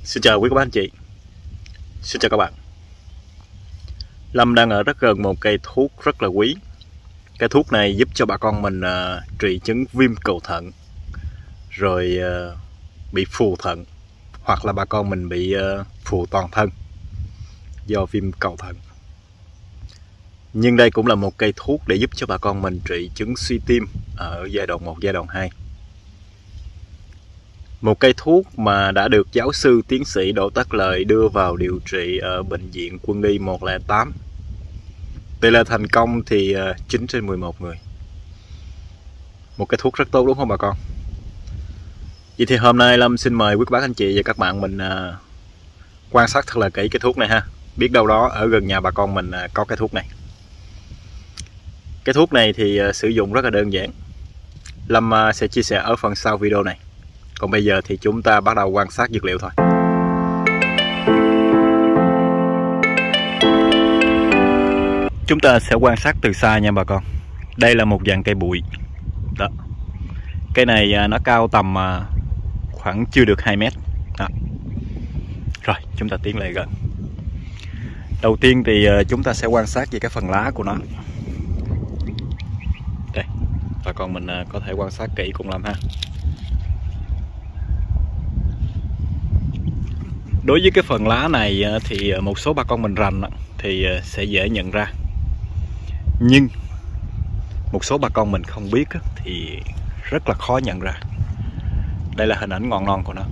Xin chào quý các bác anh chị. Xin chào các bạn. Lâm đang ở rất gần một cây thuốc rất là quý. Cái thuốc này giúp cho bà con mình trị chứng viêm cầu thận, rồi bị phù thận, hoặc là bà con mình bị phù toàn thân do viêm cầu thận. Nhưng đây cũng là một cây thuốc để giúp cho bà con mình trị chứng suy tim ở giai đoạn 1, giai đoạn 2. Một cây thuốc mà đã được giáo sư tiến sĩ Đỗ Tất Lợi đưa vào điều trị ở bệnh viện Quân y 108. Tỷ lệ thành công thì 9 trên 11 người. Một cái thuốc rất tốt đúng không bà con? Vậy thì hôm nay Lâm xin mời quý bác anh chị và các bạn mình quan sát thật là kỹ cái thuốc này ha. Biết đâu đó ở gần nhà bà con mình có cái thuốc này. Cái thuốc này thì sử dụng rất là đơn giản. Lâm sẽ chia sẻ ở phần sau video này. Còn bây giờ thì chúng ta bắt đầu quan sát dược liệu thôi. Chúng ta sẽ quan sát từ xa nha bà con. Đây là một dạng cây bụi. Đó. Cây này nó cao tầm khoảng chưa được 2 mét. Đó. Rồi chúng ta tiến lại gần. Đầu tiên thì chúng ta sẽ quan sát về cái phần lá của nó. Đây, bà con mình có thể quan sát kỹ cùng Lâm ha. Đối với cái phần lá này thì một số bà con mình rành thì sẽ dễ nhận ra. Nhưng một số bà con mình không biết thì rất là khó nhận ra. Đây là hình ảnh ngọn non của nó.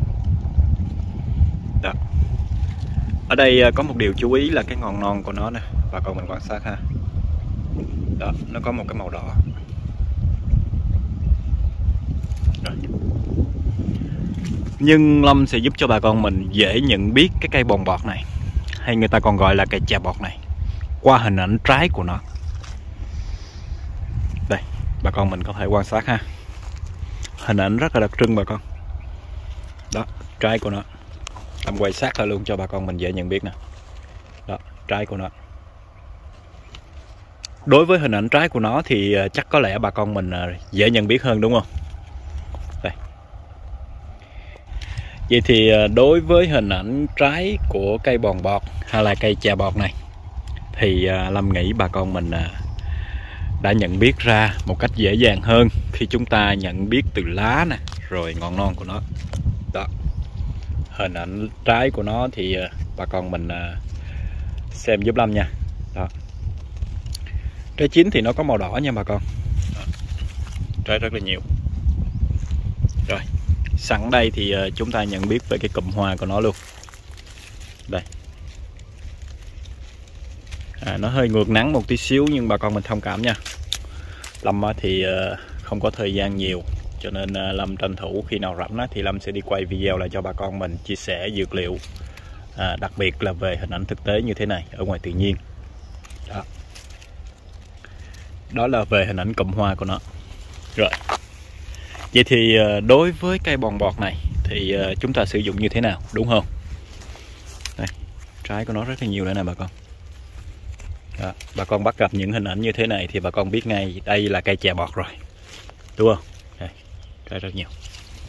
Đó. Ở đây có một điều chú ý là cái ngọn non của nó nè, bà con mình quan sát ha. Đó, nó có một cái màu đỏ. Rồi. Nhưng Lâm sẽ giúp cho bà con mình dễ nhận biết cái cây bòn bọt này, hay người ta còn gọi là cây chà bọt này, qua hình ảnh trái của nó. Đây, bà con mình có thể quan sát ha. Hình ảnh rất là đặc trưng bà con. Đó, trái của nó. Lâm quay sát lại luôn cho bà con mình dễ nhận biết nè. Đó, trái của nó. Đối với hình ảnh trái của nó thì chắc có lẽ bà con mình dễ nhận biết hơn đúng không? Đây. Vậy thì đối với hình ảnh trái của cây bòn bọt hay là cây chà bọt này thì Lâm nghĩ bà con mình đã nhận biết ra một cách dễ dàng hơn khi chúng ta nhận biết từ lá nè, rồi ngọn non của nó. Đó. Hình ảnh trái của nó thì bà con mình xem giúp Lâm nha. Đó. Trái chín thì nó có màu đỏ nha bà con. Đó. Trái rất là nhiều. Rồi, sẵn đây thì chúng ta nhận biết về cái cụm hoa của nó luôn. Đây. Nó hơi ngược nắng một tí xíu nhưng bà con mình thông cảm nha. Lâm thì không có thời gian nhiều, cho nên Lâm tranh thủ khi nào rảnh thì Lâm sẽ đi quay video lại cho bà con mình chia sẻ dược liệu, đặc biệt là về hình ảnh thực tế như thế này ở ngoài tự nhiên. Đó. Đó là về hình ảnh cụm hoa của nó. Rồi. Vậy thì đối với cây bòn bọt này thì chúng ta sử dụng như thế nào, đúng không? Đây, trái của nó rất là nhiều nữa nè bà con. Đó, bà con bắt gặp những hình ảnh như thế này thì bà con biết ngay đây là cây chà bọt rồi, đúng không? Đây, trái rất nhiều.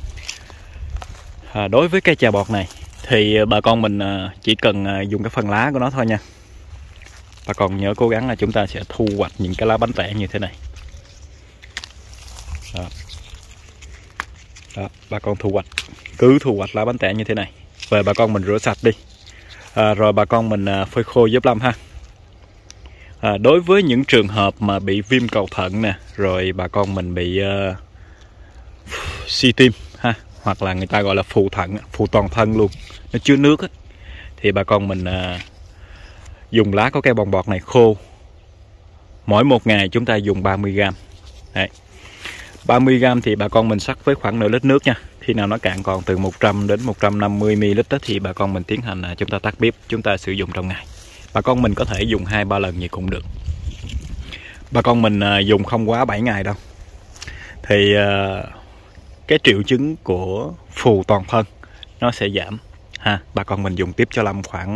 Đối với cây chà bọt này thì bà con mình chỉ cần dùng cái phần lá của nó thôi nha. Bà con nhớ cố gắng là chúng ta sẽ thu hoạch những cái lá bánh tẻ như thế này. Đó. Đó, bà con cứ thu hoạch lá bánh tẻ như thế này. Về bà con mình rửa sạch đi, rồi bà con mình phơi khô giúp Lâm ha. Đối với những trường hợp mà bị viêm cầu thận nè, rồi bà con mình bị suy tim ha, hoặc là người ta gọi là phù thận, phù toàn thân luôn, nó chứa nước á, thì bà con mình dùng lá của cây bòn bọt này khô. Mỗi một ngày chúng ta dùng 30g. Đấy. 30g thì bà con mình sắc với khoảng nửa lít nước nha. Khi nào nó cạn còn từ 100 đến 150ml thì bà con mình tiến hành chúng ta tắt bếp, chúng ta sử dụng trong ngày. Bà con mình có thể dùng 2-3 lần gì cũng được. Bà con mình dùng không quá 7 ngày đâu thì cái triệu chứng của phù toàn thân nó sẽ giảm ha. Bà con mình dùng tiếp cho Lâm khoảng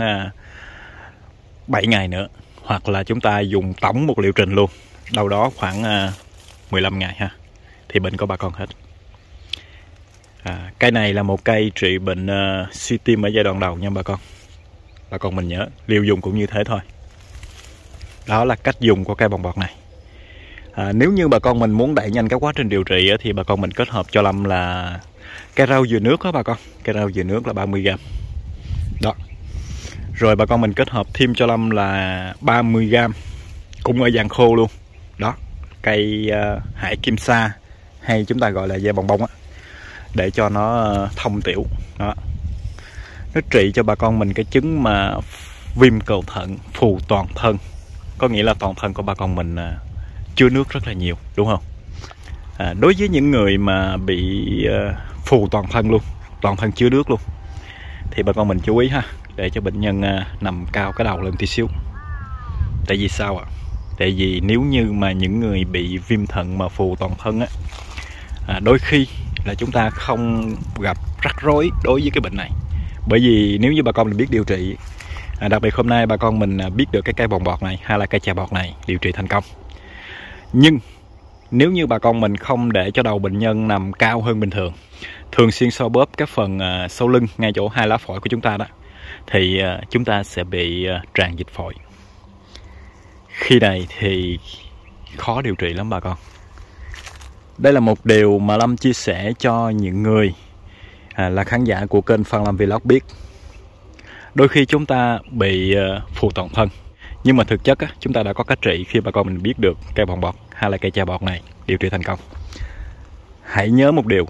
7 ngày nữa, hoặc là chúng ta dùng tổng một liệu trình luôn, đâu đó khoảng 15 ngày ha, thì bệnh của bà con hết. Cây này là một cây trị bệnh suy tim ở giai đoạn đầu nha bà con. Bà con mình nhớ liều dùng cũng như thế thôi. Đó là cách dùng của cây bòn bọt này. Nếu như bà con mình muốn đẩy nhanh cái quá trình điều trị thì bà con mình kết hợp cho Lâm là cây rau dừa nước đó bà con. Cây rau dừa nước là 30g. Đó. Rồi bà con mình kết hợp thêm cho Lâm là 30g cũng ở dạng khô luôn. Đó, cây hải kim sa hay chúng ta gọi là dây bồng bông á, để cho nó thông tiểu. Đó. Nó trị cho bà con mình cái chứng mà viêm cầu thận, phù toàn thân. Có nghĩa là toàn thân của bà con mình chứa nước rất là nhiều, đúng không? Đối với những người mà bị phù toàn thân luôn, toàn thân chứa nước luôn, thì bà con mình chú ý ha, để cho bệnh nhân nằm cao cái đầu lên tí xíu. Tại vì sao ạ? Tại vì nếu như mà những người bị viêm thận mà phù toàn thân á, đôi khi là chúng ta không gặp rắc rối đối với cái bệnh này. Bởi vì nếu như bà con mình biết điều trị, đặc biệt hôm nay bà con mình biết được cái cây bòn bọt này hay là cây chà bọt này điều trị thành công. Nhưng nếu như bà con mình không để cho đầu bệnh nhân nằm cao hơn bình thường, thường xuyên xoa bóp cái phần sau lưng ngay chỗ hai lá phổi của chúng ta đó, thì chúng ta sẽ bị tràn dịch phổi. Khi này thì khó điều trị lắm bà con. Đây là một điều mà Lâm chia sẻ cho những người là khán giả của kênh Phan Lâm Vlog biết. Đôi khi chúng ta bị phù toàn thân, nhưng mà thực chất á, chúng ta đã có cách trị khi bà con mình biết được cây bòn bọt hay là cây chà bọt này điều trị thành công. Hãy nhớ một điều,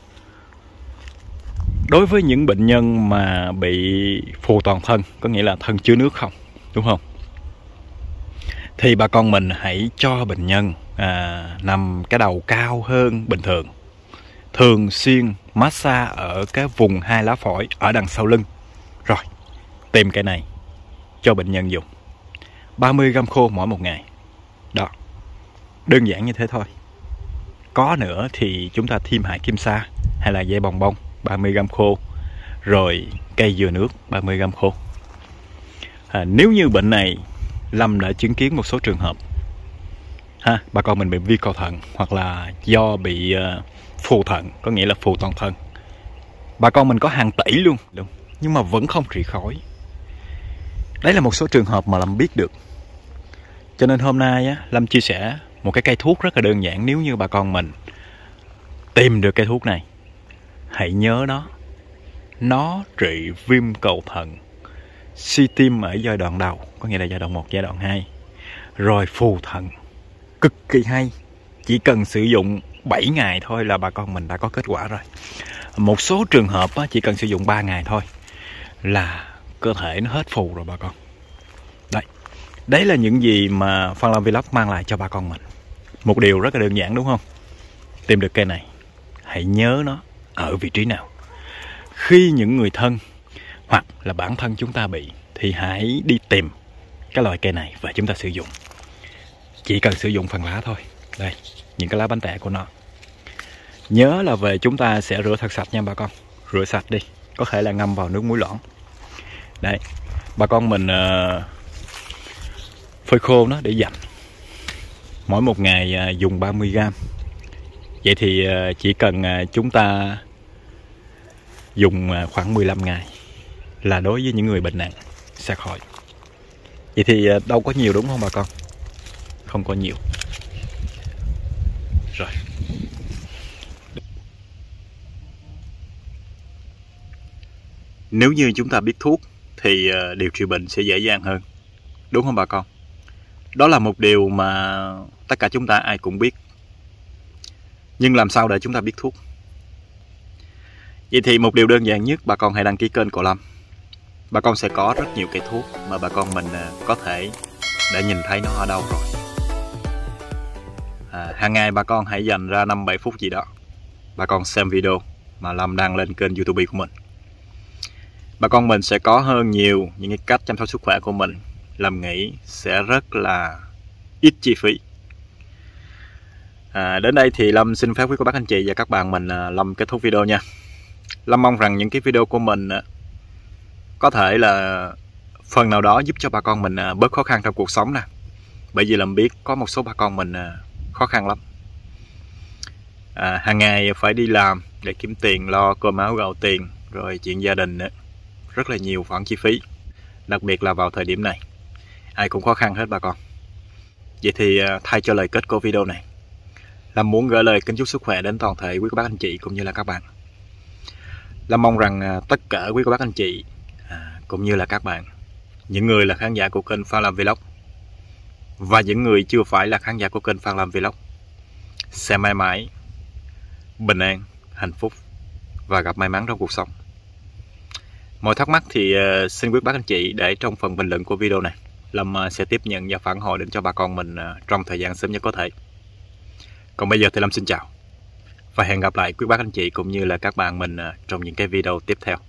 đối với những bệnh nhân mà bị phù toàn thân, có nghĩa là thân chứa nước không, đúng không? Thì bà con mình hãy cho bệnh nhân nằm cái đầu cao hơn bình thường. Thường xuyên massage ở cái vùng hai lá phổi ở đằng sau lưng. Rồi, tìm cái này cho bệnh nhân dùng. 30g khô mỗi một ngày. Đó, đơn giản như thế thôi. Có nữa thì chúng ta thêm hải kim sa hay là dây bồng bông 30g khô. Rồi cây dừa nước 30g khô. Nếu như bệnh này Lâm đã chứng kiến một số trường hợp bà con mình bị viêm cầu thận hoặc là do bị phù thận, có nghĩa là phù toàn thân. Bà con mình có hàng tỷ luôn, đúng, nhưng mà vẫn không trị khỏi. Đấy là một số trường hợp mà Lâm biết được. Cho nên hôm nay Lâm chia sẻ một cái cây thuốc rất là đơn giản. Nếu như bà con mình tìm được cây thuốc này, hãy nhớ nó trị viêm cầu thận, suy tim ở giai đoạn đầu, có nghĩa là giai đoạn 1, giai đoạn 2, rồi phù thận. Cực kỳ hay. Chỉ cần sử dụng 7 ngày thôi là bà con mình đã có kết quả rồi. Một số trường hợp chỉ cần sử dụng 3 ngày thôi là cơ thể nó hết phù rồi bà con. Đấy là những gì mà Phan Lâm Vlog mang lại cho bà con mình. Một điều rất là đơn giản, đúng không? Tìm được cây này, hãy nhớ nó ở vị trí nào. Khi những người thân hoặc là bản thân chúng ta bị, thì hãy đi tìm cái loại cây này và chúng ta sử dụng. Chỉ cần sử dụng phần lá thôi. Đây, những cái lá bánh tẻ của nó. Nhớ là về chúng ta sẽ rửa thật sạch nha bà con. Rửa sạch đi, có thể là ngâm vào nước muối loãng. Đấy, bà con mình phơi khô nó để dành. Mỗi một ngày dùng 30g. Vậy thì chỉ cần chúng ta dùng khoảng 15 ngày là đối với những người bệnh nặng sẽ khỏi. Vậy thì đâu có nhiều, đúng không bà con? Không có nhiều. Rồi. Nếu như chúng ta biết thuốc thì điều trị bệnh sẽ dễ dàng hơn, đúng không bà con? Đó là một điều mà tất cả chúng ta ai cũng biết. Nhưng làm sao để chúng ta biết thuốc? Vậy thì một điều đơn giản nhất, bà con hãy đăng ký kênh của Lâm. Bà con sẽ có rất nhiều cây thuốc mà bà con mình có thể đã nhìn thấy nó ở đâu rồi. Hàng ngày bà con hãy dành ra 5-7 phút gì đó, bà con xem video mà Lâm đăng lên kênh YouTube của mình. Bà con mình sẽ có hơn nhiều những cái cách chăm sóc sức khỏe của mình. Lâm nghĩ sẽ rất là ít chi phí. Đến đây thì Lâm xin phép quý cô bác anh chị và các bạn mình Lâm kết thúc video nha. Lâm mong rằng những cái video của mình có thể là phần nào đó giúp cho bà con mình bớt khó khăn trong cuộc sống nè. Bởi vì Lâm biết có một số bà con mình khó khăn lắm. Hàng ngày phải đi làm để kiếm tiền lo cơm áo gạo tiền, rồi chuyện gia đình nữa, rất là nhiều khoản chi phí, đặc biệt là vào thời điểm này ai cũng khó khăn hết bà con. Vậy thì thay cho lời kết của video này, Lâm muốn gửi lời kính chúc sức khỏe đến toàn thể quý cô bác anh chị cũng như là các bạn. Lâm mong rằng tất cả quý cô bác anh chị cũng như là các bạn, những người là khán giả của kênh Phan Làm Vlog và những người chưa phải là khán giả của kênh Phan Làm Vlog sẽ mãi mãi bình an, hạnh phúc và gặp may mắn trong cuộc sống. Mọi thắc mắc thì xin quý bác anh chị để trong phần bình luận của video này. Lâm sẽ tiếp nhận và phản hồi đến cho bà con mình trong thời gian sớm nhất có thể. Còn bây giờ thì Lâm xin chào và hẹn gặp lại quý bác anh chị cũng như là các bạn mình trong những cái video tiếp theo.